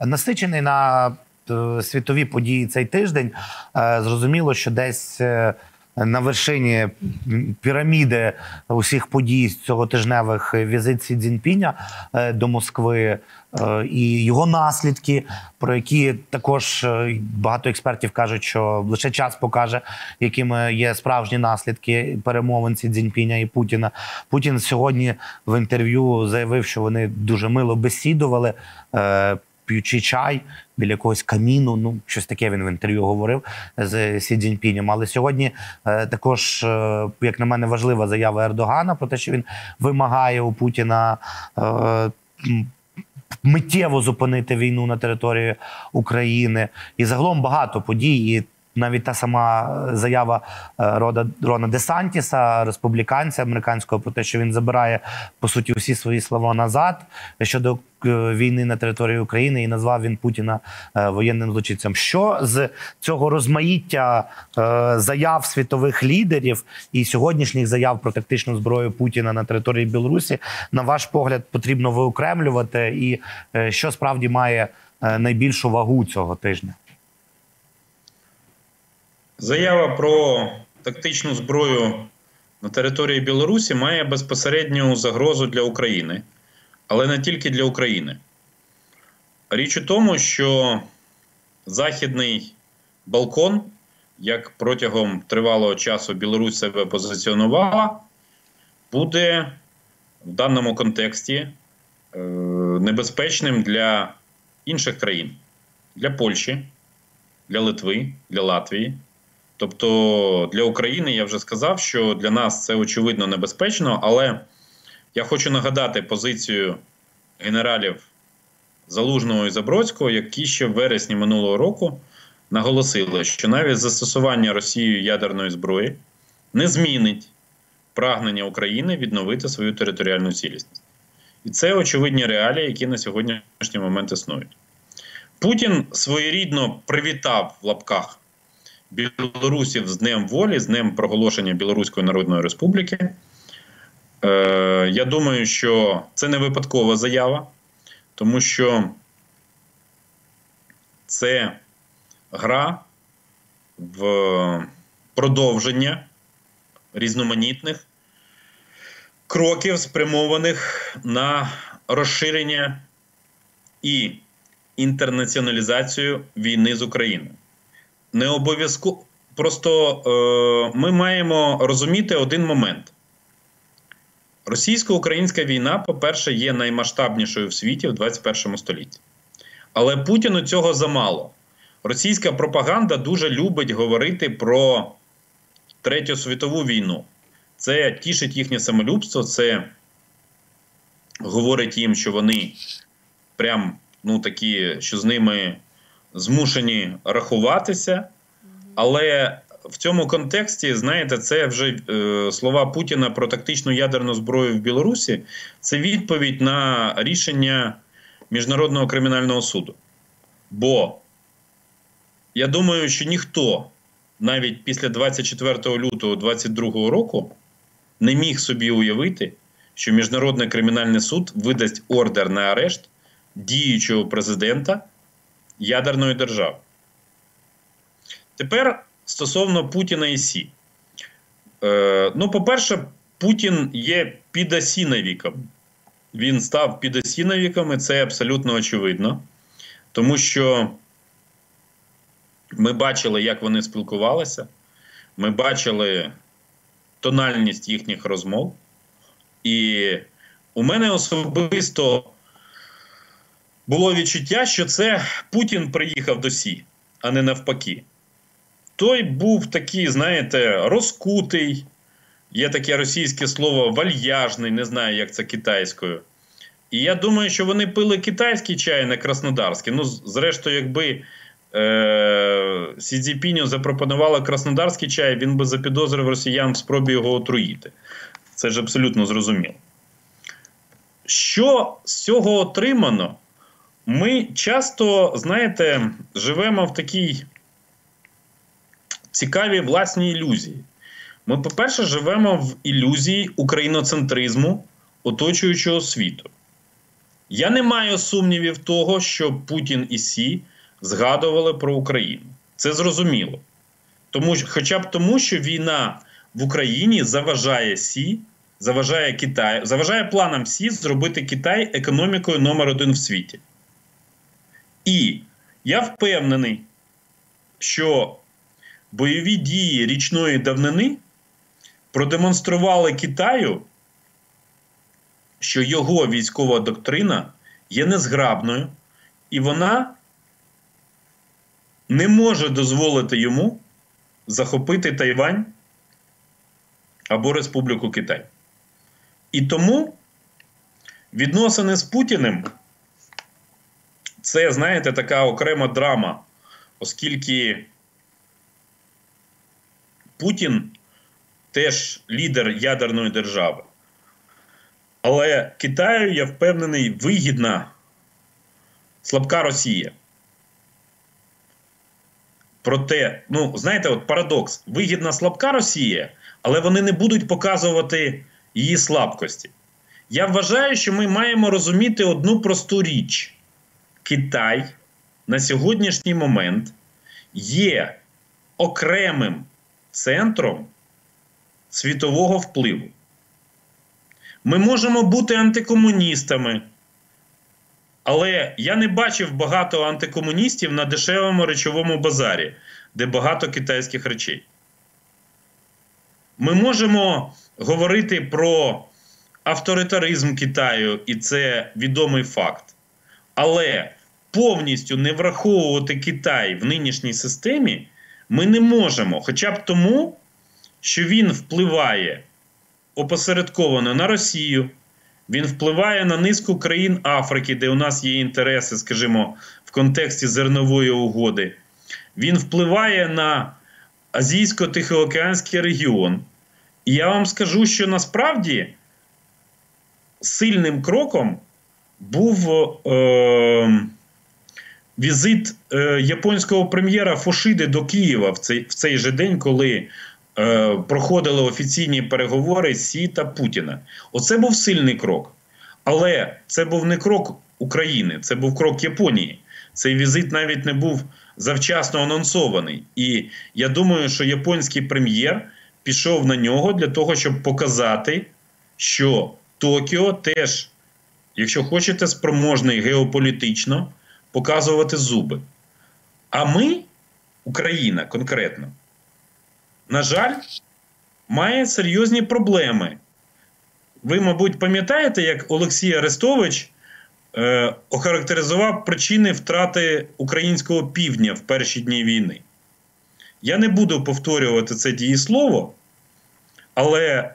Насичений на світові події цей тиждень. Зрозуміло, що десь на вершині піраміди усіх подій з цьоготижневих візит Сі Цзіньпіня до Москви і його наслідки, про які також багато експертів кажуть, що лише час покаже, якими є справжні наслідки перемовин Сі Цзіньпіня і Путіна. Путін сьогодні в інтерв'ю заявив, що вони дуже мило бесідували, п'ючи чай біля якогось каміну, ну, щось таке він в інтерв'ю говорив з Сі Цзіньпінем. Але сьогодні також, як на мене, важлива заява Ердогана про те, що він вимагає у Путіна миттєво зупинити війну на території України. І загалом багато подій. І навіть та сама заява Рона Десантіса, республіканця американського, про те, що він забирає, по суті, усі свої слова назад щодо війни на території України, і назвав він Путіна воєнним злочинцем. Що з цього розмаїття заяв світових лідерів і сьогоднішніх заяв про тактичну зброю Путіна на території Білорусі, на ваш погляд, потрібно виокремлювати? І що справді має найбільшу вагу цього тижня? Заява про тактичну зброю на території Білорусі має безпосередню загрозу для України, але не тільки для України. Річ у тому, що Західний Балкон, як протягом тривалого часу Білорусь себе позиціонувала, буде в даному контексті небезпечним для інших країн, для Польщі, для Литви, для Латвії. Тобто для України, я вже сказав, що для нас це очевидно небезпечно, але я хочу нагадати позицію генералів Залужного і Забродського, які ще в вересні минулого року наголосили, що навіть застосування Росією ядерної зброї не змінить прагнення України відновити свою територіальну цілісність. І це очевидні реалії, які на сьогоднішній момент існують. Путін своєрідно привітав в лапках білорусів з Днем волі, з Днем проголошення Білоруської Народної Республіки. Я думаю, що це не випадкова заява, тому що це гра в продовження різноманітних кроків, спрямованих на розширення і інтернаціоналізацію війни з Україною. Не обов'язково. Просто ми маємо розуміти один момент. Російсько-українська війна, по-перше, є наймасштабнішою в світі в 21 столітті. Але Путіну цього замало. Російська пропаганда дуже любить говорити про Третю світову війну. Це тішить їхнє самолюбство, це говорить їм, що вони прям, ну, такі, що з ними змушені рахуватися, але в цьому контексті, знаєте, це вже слова Путіна про тактичну ядерну зброю в Білорусі, це відповідь на рішення Міжнародного кримінального суду. Бо я думаю, що ніхто навіть після 24 лютого 2022 року не міг собі уявити, що Міжнародний кримінальний суд видасть ордер на арешт діючого президента ядерної держави. Тепер стосовно Путіна і Сі. Ну, по-перше, Путін є підосіновіком. Він став підосіновіком, і це абсолютно очевидно. Тому що ми бачили, як вони спілкувалися. Ми бачили тональність їхніх розмов. І у мене особисто було відчуття, що це Путін приїхав до Сі, а не навпаки. Той був такий, знаєте, розкутий, є таке російське слово вальяжний, не знаю, як це китайською. І я думаю, що вони пили китайський чай, а не краснодарський. Ну, зрештою, якби Сі Цзіньпіню запропонували краснодарський чай, він би запідозрив росіян в спробі його отруїти. Це ж абсолютно зрозуміло. Що з цього отримано? Ми часто, знаєте, живемо в такій цікавій власній ілюзії. Ми, по-перше, живемо в ілюзії україноцентризму оточуючого світу. Я не маю сумнівів того, що Путін і Сі згадували про Україну. Це зрозуміло. Хоча б тому, що війна в Україні заважає Сі, заважає Китаю, заважає планам Сі зробити Китай економікою номер 1 в світі. І я впевнений, що бойові дії річної давнини продемонстрували Китаю, що його військова доктрина є незграбною, і вона не може дозволити йому захопити Тайвань або Республіку Китай. І тому відносини з Путіним – це, знаєте, така окрема драма, оскільки Путін теж лідер ядерної держави. Але Китаю, я впевнений, вигідна слабка Росія. Проте, знаєте, от парадокс. Вигідна слабка Росія, але вони не будуть показувати її слабкості. Я вважаю, що ми маємо розуміти одну просту річ. Китай на сьогоднішній момент є окремим центром світового впливу. Ми можемо бути антикомуністами, але я не бачив багато антикомуністів на дешевому речовому базарі, де багато китайських речей. Ми можемо говорити про авторитаризм Китаю, і це відомий факт. Але повністю не враховувати Китай в нинішній системі ми не можемо. Хоча б тому, що він впливає опосередковано на Росію, він впливає на низку країн Африки, де у нас є інтереси, скажімо, в контексті зернової угоди. Він впливає на Азійсько-Тихоокеанський регіон. І я вам скажу, що насправді сильним кроком був візит японського прем'єра Фушиди до Києва в цей же день, коли проходили офіційні переговори Сі та Путіна. Оце був сильний крок. Але це був не крок України, це був крок Японії. Цей візит навіть не був завчасно анонсований. І я думаю, що японський прем'єр пішов на нього для того, щоб показати, що Токіо теж, якщо хочете, спроможний геополітично показувати зуби. А ми, Україна конкретно, на жаль, має серйозні проблеми. Ви, мабуть, пам'ятаєте, як Олексій Арестович охарактеризував причини втрати українського півдня в перші дні війни. Я не буду повторювати це дієслово, але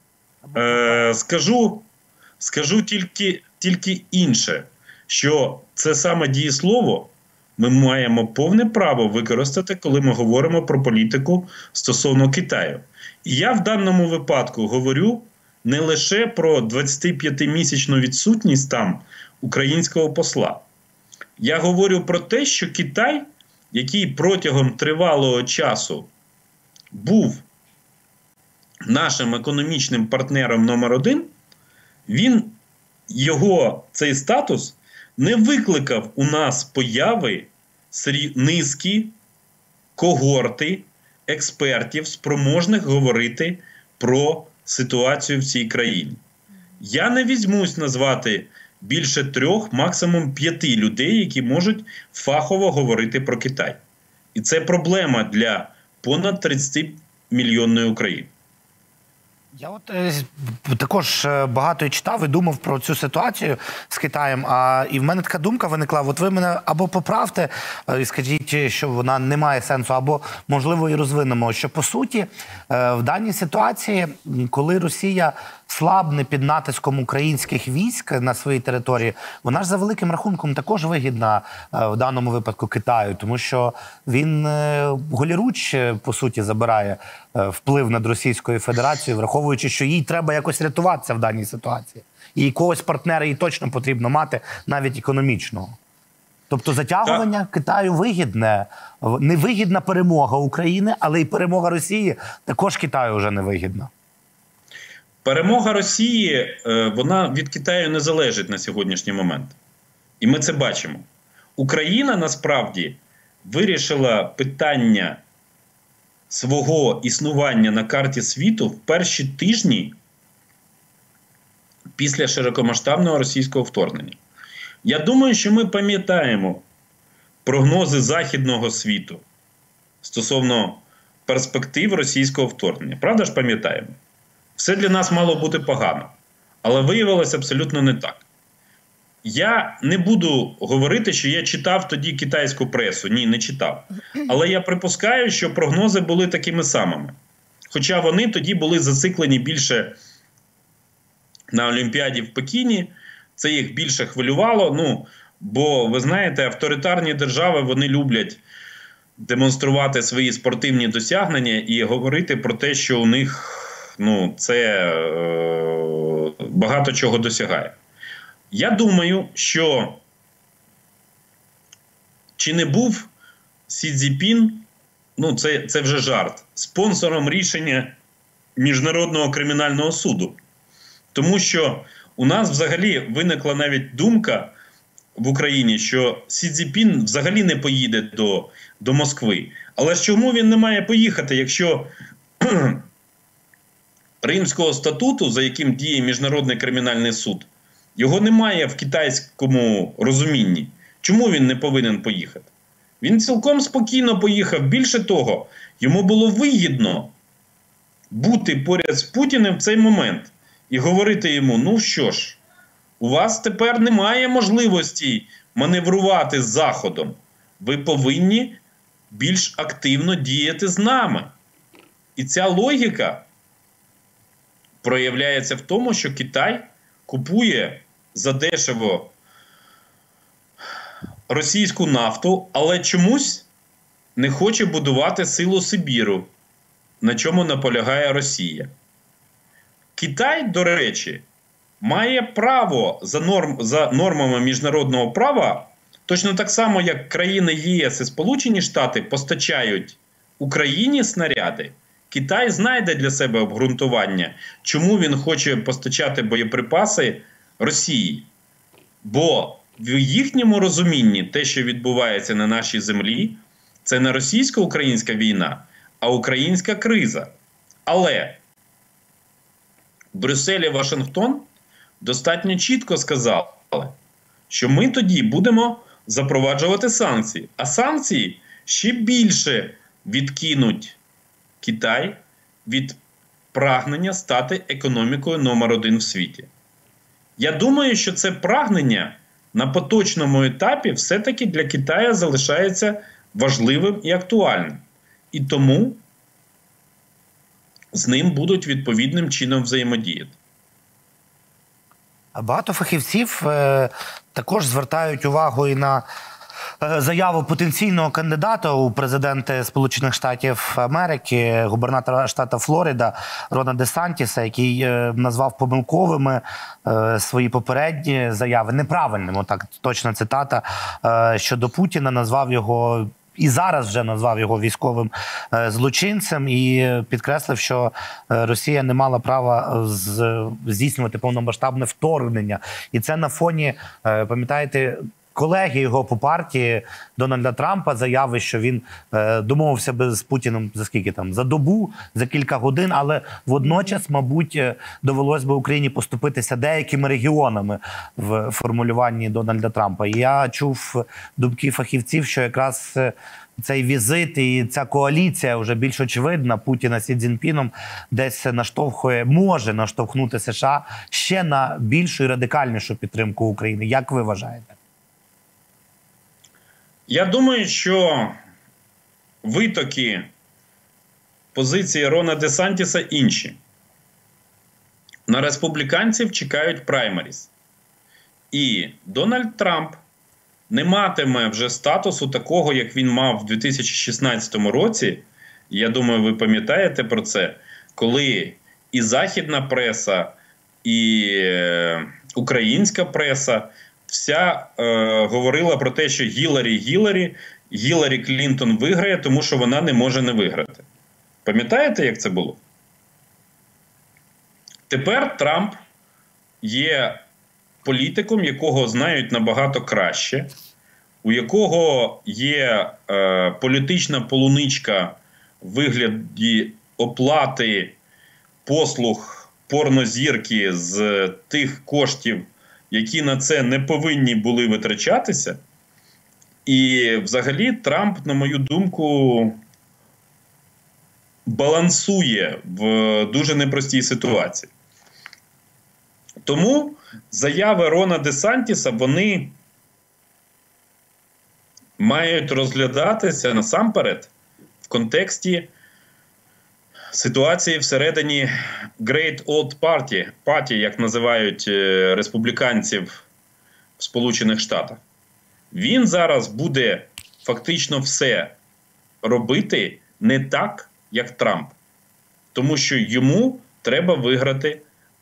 скажу тільки інше, що це саме дієслово ми маємо повне право використати, коли ми говоримо про політику стосовно Китаю. І я в даному випадку говорю не лише про 25-місячну відсутність там українського посла. Я говорю про те, що Китай, який протягом тривалого часу був нашим економічним партнером номер 1, цей статус не викликав у нас появи низки когорти експертів, спроможних говорити про ситуацію в цій країні. Я не візьмусь назвати більше 3, максимум 5 людей, які можуть фахово говорити про Китай. І це проблема для понад 30-мільйонної України. Я також багато і читав і думав про цю ситуацію з Китаєм, і в мене така думка виникла, от ви мене або поправте і скажіть, що вона не має сенсу, або, можливо, і розвинемо, що, по суті, в даній ситуації, коли Росія слабне під натиском українських військ на своїй території, вона ж за великим рахунком також вигідна в даному випадку Китаю, тому що він голіруч, по суті, забирає вплив над Російською Федерацією, враховуючи, що їй треба якось рятуватися в даній ситуації. І якогось партнера їй точно потрібно мати, навіть економічного. Тобто затягування Китаю вигідне. Невигідна перемога України, але і перемога Росії також Китаю вже невигідна. Перемога Росії, вона від Китаю не залежить на сьогоднішній момент. І ми це бачимо. Україна, насправді, вирішила питання свого існування на карті світу в перші тижні після широкомасштабного російського вторгнення. Я думаю, що ми пам'ятаємо прогнози західного світу стосовно перспектив російського вторгнення. Правда ж пам'ятаємо? Все для нас мало бути погано. Але виявилося абсолютно не так. Я не буду говорити, що я читав тоді китайську пресу. Ні, не читав. Але я припускаю, що прогнози були такими самими. Хоча вони тоді були зациклені більше на Олімпіаді в Пекіні. Це їх більше хвилювало. Бо, ви знаєте, авторитарні держави, вони люблять демонструвати свої спортивні досягнення і говорити про те, що у них це багато чого досягає. Я думаю, що чи не був Сі Цзіньпін, це вже жарт, спонсором рішення Міжнародного кримінального суду. Тому що у нас взагалі виникла навіть думка в Україні, що Сі Цзіньпін взагалі не поїде до Москви. Але ж чому він не має поїхати, якщо Римського статуту, за яким діє Міжнародний кримінальний суд, його немає в китайському розумінні. Чому він не повинен поїхати? Він цілком спокійно поїхав. Більше того, йому було вигідно бути поряд з Путіним в цей момент і говорити йому, що ж, у вас тепер немає можливості маневрувати з Заходом. Ви повинні більш активно діяти з нами. І ця логіка проявляється в тому, що Китай купує задешево російську нафту, але чомусь не хоче будувати силу Сибіру, на чому наполягає Росія. Китай, до речі, має право за нормами міжнародного права, точно так само, як країни ЄС і Сполучені Штати постачають Україні снаряди, Китай знайде для себе обґрунтування, чому він хоче постачати боєприпаси Росії. Бо в їхньому розумінні те, що відбувається на нашій землі, це не російсько-українська війна, а українська криза. Але Брюссель і Вашингтон достатньо чітко сказали, що ми тоді будемо запроваджувати санкції. А санкції ще більше відкинуть Китай від прагнення стати економікою номер 1 в світі. Я думаю, що це прагнення на поточному етапі все-таки для Китаю залишається важливим і актуальним. І тому з ним будуть відповідним чином взаємодіяти. Багато фахівців також звертають увагу і на заяву потенційного кандидата у президенти Сполучених Штатів Америки, губернатора штату Флорида Рона Де-Сантіса, який назвав помилковими свої попередні заяви, неправильними, так точна цитата, щодо Путіна, назвав його і зараз вже назвав його військовим злочинцем і підкреслив, що Росія не мала права здійснювати повномасштабне вторгнення. І це на фоні, пам'ятаєте, колеги його по партії Дональда Трампа заяви, що він домовився з Путіним за скільки там? За добу, за кілька годин, але водночас, мабуть, довелось би Україні поступитися деякими регіонами в формулюванні Дональда Трампа. І я чув думки фахівців, що якраз цей візит і ця коаліція вже більш очевидна Путіна з Сі Цзіньпіном десь може наштовхнути США ще на більшу і радикальнішу підтримку України. Як ви вважаєте? Я думаю, що витоки позиції Рона Де-Сантіса інші. На республіканців чекають праймеріс. І Дональд Трамп не матиме вже статусу такого, як він мав в 2016 році. Я думаю, ви пам'ятаєте про це, коли і західна преса, і українська преса вся говорила про те, що Гіларі Клінтон виграє, тому що вона не може не виграти. Пам'ятаєте, як це було? Тепер Трамп є політиком, якого знають набагато краще, у якого є політична полуничка в вигляді оплати послуг порнозірки з тих коштів, які на це не повинні були витрачатися. І взагалі Трамп, на мою думку, балансує в дуже непростій ситуації. Тому заяви Рона Де-Сантіса, вони мають розглядатися насамперед в контексті ситуації всередині Great Old Party, як називають республіканців в Сполучених Штатах. Він зараз буде фактично все робити не так, як Трамп. Тому що йому треба виграти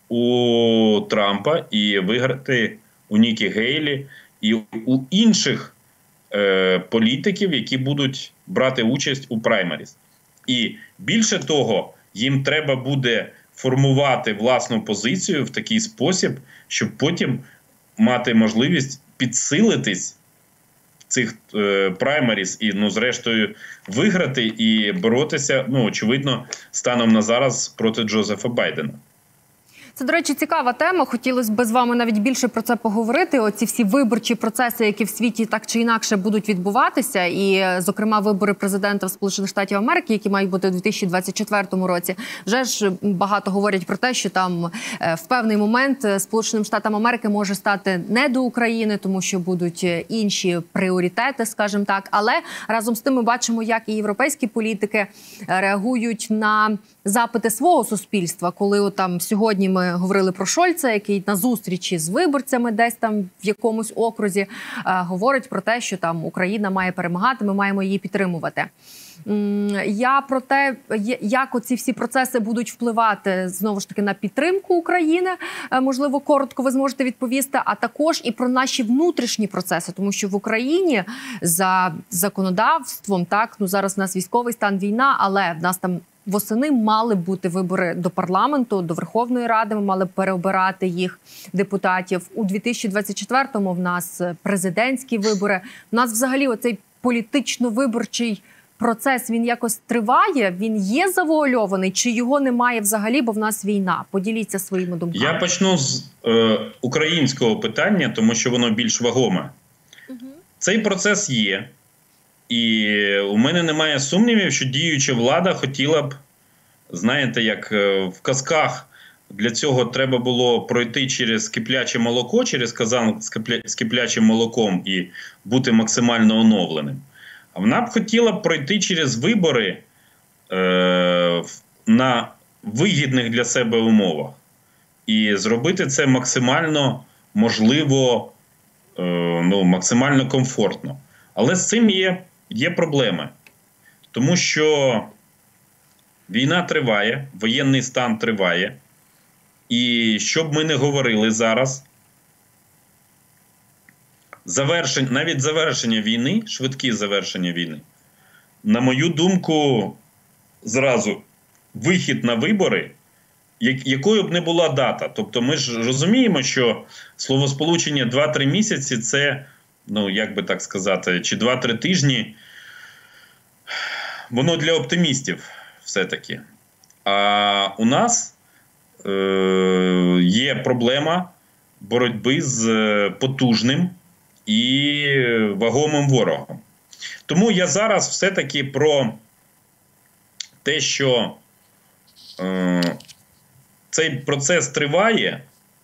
у Трампа і виграти у Нікі Гейлі і у інших політиків, які будуть брати участь у праймеріс. І більше того, їм треба буде формувати власну позицію в такий спосіб, щоб потім мати можливість підсилитись в цих праймеріс і, зрештою, виграти і боротися, очевидно, станом на зараз проти Джозефа Байдена. Це, до речі, цікава тема. Хотілося б з вами навіть більше про це поговорити. Оці всі виборчі процеси, які в світі так чи інакше будуть відбуватися. І, зокрема, вибори президента Сполучених Штатів Америки, які мають бути у 2024 році. Вже ж багато говорять про те, що там в певний момент Сполученим Штатам Америки може стати не до України, тому що будуть інші пріоритети, скажімо так. Але разом з тим ми бачимо, як і європейські політики реагують на запити свого суспільства, коли там сьогодні ми говорили про Шольца, який на зустрічі з виборцями десь там в якомусь окрузі говорить про те, що там Україна має перемагати, ми маємо її підтримувати. Я про те, як оці всі процеси будуть впливати, знову ж таки, на підтримку України, можливо, коротко ви зможете відповісти, а також і про наші внутрішні процеси, тому що в Україні за законодавством, так, зараз у нас військовий стан, війна, але в нас там восени мали бути вибори до парламенту, до Верховної Ради, ми мали переобирати їх депутатів. У 2024-му в нас президентські вибори. У нас взагалі оцей політично-виборчий процес, він якось триває? Він є завуальований? Чи його немає взагалі, бо в нас війна? Поділіться своїми думками. Я почну з українського питання, тому що воно більш вагоме. Цей процес є. І у мене немає сумнівів, що діюча влада хотіла б, знаєте, як в казках, для цього треба було пройти через кипляче молоко, через казан з киплячим молоком і бути максимально оновленим. А вона б хотіла б пройти через вибори на вигідних для себе умовах. І зробити це максимально можливо, максимально комфортно. Але з цим є проблеми. Тому що війна триває, воєнний стан триває. І що б ми не говорили зараз, навіть завершення війни, швидкі завершення війни, на мою думку, зразу вихід на вибори, якою б не була дата. Тобто ми ж розуміємо, що словосполучення 2-3 місяці – це, як би так сказати, чи 2-3 тижні, воно для оптимістів все-таки. А у нас є проблема боротьби з потужним і вагомим ворогом. Тому я зараз все-таки про те, що цей процес триває,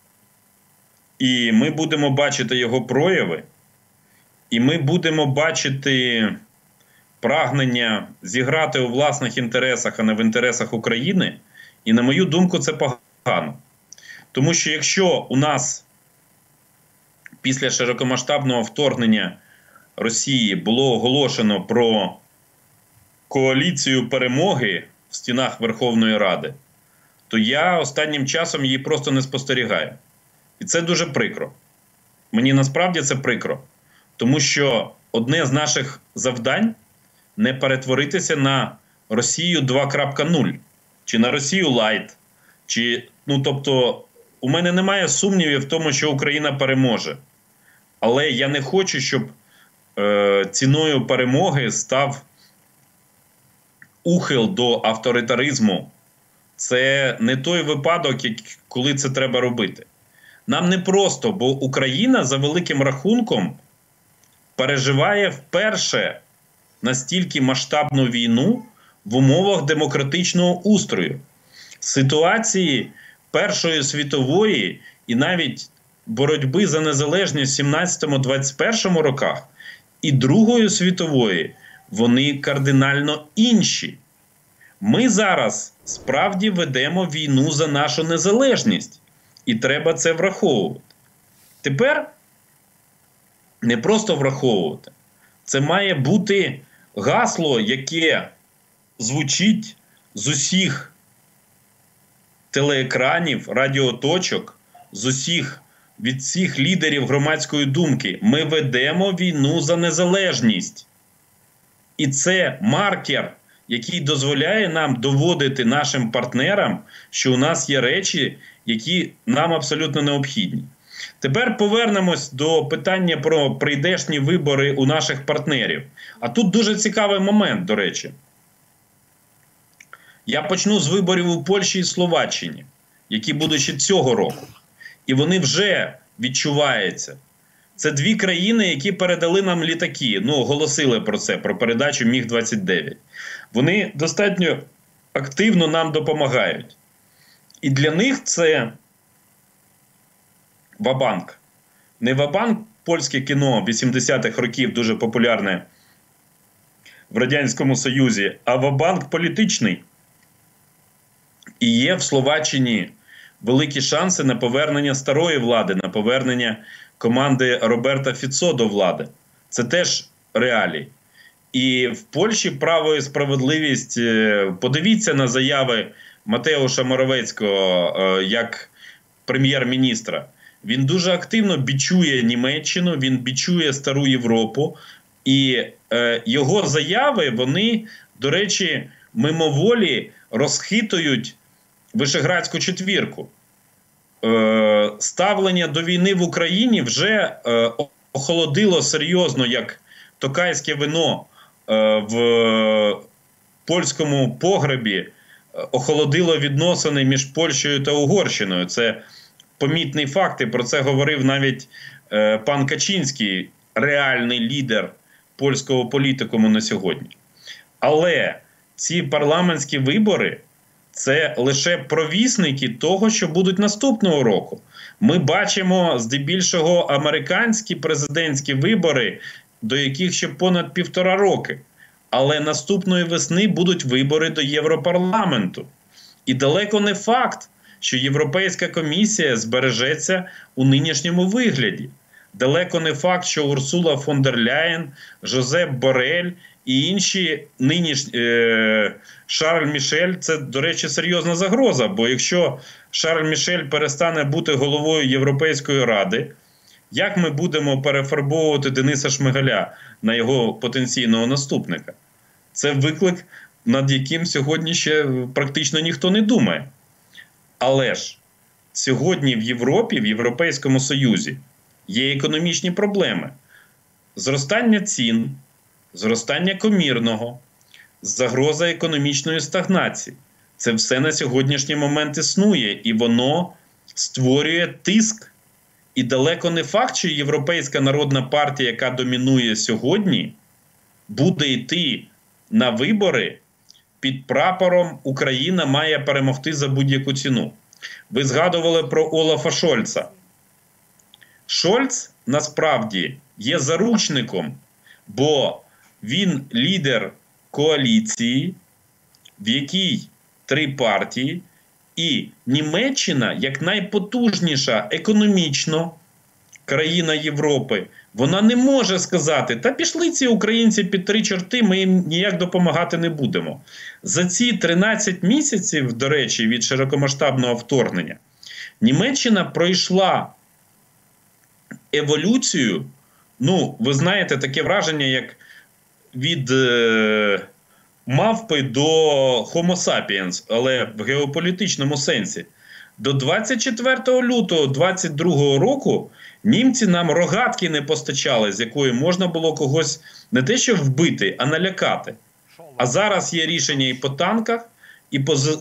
і ми будемо бачити його прояви, і ми будемо бачити прагнення зіграти у власних інтересах, а не в інтересах України. І, на мою думку, це погано. Тому що якщо у нас після широкомасштабного вторгнення Росії було оголошено про коаліцію перемоги в стінах Верховної Ради, то я останнім часом її просто не спостерігаю. І це дуже прикро. Мені насправді це прикро. Тому що одне з наших завдань – не перетворитися на Росію 2.0, чи на Росію Лайт, Тобто, у мене немає сумнівів в тому, що Україна переможе. Але я не хочу, щоб ціною перемоги став ухил до авторитаризму. Це не той випадок, коли це треба робити. Нам не просто, бо Україна за великим рахунком переживає вперше настільки масштабну війну в умовах демократичного устрою. Ситуації Першої світової і навіть боротьби за незалежність в 17-21 роках і Другої світової, вони кардинально інші. Ми зараз справді ведемо війну за нашу незалежність. І треба це враховувати. Тепер не просто враховувати. Це має бути гасло, яке звучить з усіх телеекранів, радіоточок, від всіх лідерів громадської думки. Ми ведемо війну за незалежність. І це маркер, який дозволяє нам доводити нашим партнерам, що у нас є речі, які нам абсолютно необхідні. Тепер повернемось до питання про прийдешні вибори у наших партнерів. А тут дуже цікавий момент, до речі. Я почну з виборів у Польщі і Словаччині, які будуть ще цього року. І вони вже відчуваються. Це дві країни, які передали нам літаки. Оголосили про це, про передачу Міг-29. Вони достатньо активно нам допомагають. І для них це ва-банк. Не ва-банк польське кіно 80-х років, дуже популярне в Радянському Союзі, а ва-банк політичний. І є в Словаччині великі шанси на повернення старої влади, на повернення команди Роберта Фіцо до влади. Це теж реалії. І в Польщі «Право і справедливість», подивіться на заяви Матеуша Моровецького як прем'єр-міністра. Він дуже активно бічує Німеччину, він бічує Стару Європу. І його заяви, вони, до речі, мимоволі розхитують Вишеградську четвірку. Ставлення до війни в Україні вже охолодило серйозно, як токайське вино в польському погребі охолодило відносини між Польщею та Угорщиною. Це помітний факт, і про це говорив навіть пан Качинський, реальний лідер польського політикуму на сьогодні. Але ці парламентські вибори – це лише провісники того, що будуть наступного року. Ми бачимо здебільшого американські президентські вибори, до яких ще понад 1,5 роки. Але наступної весни будуть вибори до Європарламенту. І далеко не факт, що Європейська комісія збережеться у нинішньому вигляді. Далеко не факт, що Урсула фон дер Ляєн, Жозеп Борель і інші Шарль Мішель – це, до речі, серйозна загроза. Бо якщо Шарль Мішель перестане бути головою Європейської Ради, як ми будемо перефарбовувати Дениса Шмигаля на його потенційного наступника? Це виклик, над яким сьогодні ще практично ніхто не думає. Але ж сьогодні в Європі, в Європейському Союзі є економічні проблеми. Зростання цін, зростання комірного, загроза економічної стагнації. Це все на сьогоднішній момент існує, і воно створює тиск. І далеко не факт, що Європейська народна партія, яка домінує сьогодні, буде йти на вибори під прапором «Україна має перемогти за будь-яку ціну». Ви згадували про Олафа Шольца. Шольц, насправді, є заручником, бо він лідер коаліції, в якій 3 партії, і Німеччина, як найпотужніша економічно країна Європи, вона не може сказати, та пішли ці українці під 3 чорти, ми їм ніяк допомагати не будемо. За ці 13 місяців, до речі, від широкомасштабного вторгнення, Німеччина пройшла еволюцію, ви знаєте, таке враження, як від мавпи до Homo sapiens, але в геополітичному сенсі. До 24 лютого 22 року німці нам рогатки не постачали, з якої можна було когось не те що вбити, а налякати. А зараз є рішення і по танках, і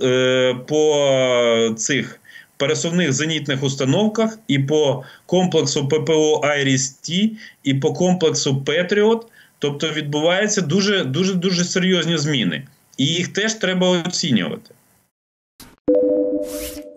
по цих пересувних зенітних установках, і по комплексу ППО «Айріс-Т», і по комплексу «Петріот». Тобто відбуваються дуже серйозні зміни. І їх теж треба оцінювати.